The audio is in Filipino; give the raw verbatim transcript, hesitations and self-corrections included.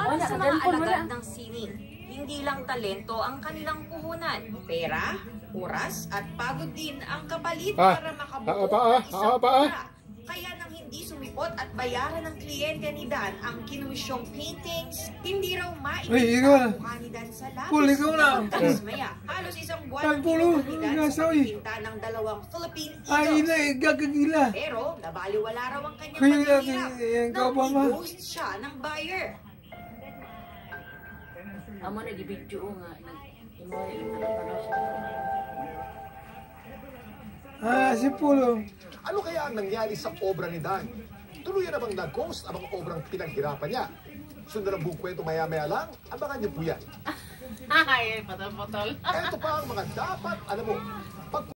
Para sa mga alagad ng sining, hindi lang talento ang kanilang puhunan. Pera, oras at pagod din ang kapalit ah, para makabuo ah, ah, ng isang ah, ah, obra. Kaya nang hindi sumipot at bayaran ng kliyente ni Dan ang kinumisyong paintings, hindi raw maikita ang mukha ni Dan sa labis. Puli ko na. Maya, halos isang buwan ang Pagpulo, kinuha ni Dan sa nasawi. pagpinta ng dalawang Philippine Ay, Eagles. ina, gagagila. Pero nabaliwala raw ang kanyang Kaya paghihirap natin, yung nang kabama. i-ghost siya ng buyer. Amo na gibidyo nga nag-imo ina siya. Ah, si Pulo. Ano kaya ang nangyari sa obra ni Dan? Tuluyan na bang nag-ghost ang mga obrang pinaghirapan niya? Sundan ang buong kwento maya-maya lang, abangan niyo po yan. Ay, patol-patol. Ito pa ang mga dapat alam mo. Pag